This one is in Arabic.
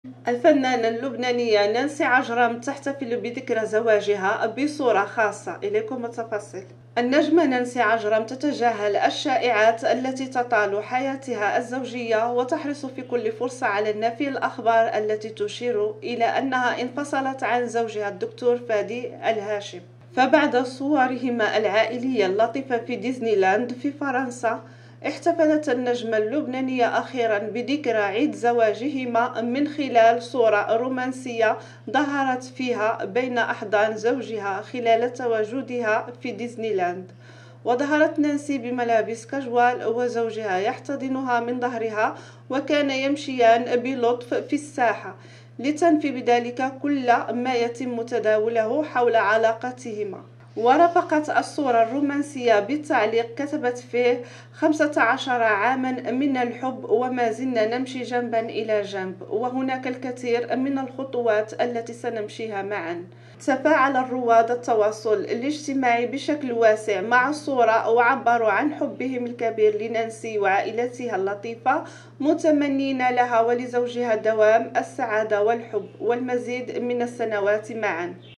الفنانة اللبنانية نانسي عجرم تحتفل بذكرى زواجها بصورة خاصة. إليكم التفاصيل. النجمة نانسي عجرم تتجاهل الشائعات التي تطال حياتها الزوجية، وتحرص في كل فرصة على نفي الأخبار التي تشير إلى أنها انفصلت عن زوجها الدكتور فادي الهاشم. فبعد صورهما العائلية اللطيفة في ديزني لاند في فرنسا، احتفلت النجمة اللبنانية أخيرا بذكرى عيد زواجهما من خلال صورة رومانسية ظهرت فيها بين أحضان زوجها خلال تواجدها في ديزني لاند. وظهرت نانسي بملابس كاجوال وزوجها يحتضنها من ظهرها، وكان يمشيان بلطف في الساحة لتنفي بذلك كل ما يتم تداوله حول علاقتهما. ورافقت الصورة الرومانسية بالتعليق كتبت فيه: 15 عاما من الحب وما زلنا نمشي جنبا إلى جنب، وهناك الكثير من الخطوات التي سنمشيها معا. تفاعل رواد التواصل الاجتماعي بشكل واسع مع الصورة، وعبروا عن حبهم الكبير لنانسي وعائلتها اللطيفة، متمنين لها ولزوجها دوام السعادة والحب والمزيد من السنوات معا.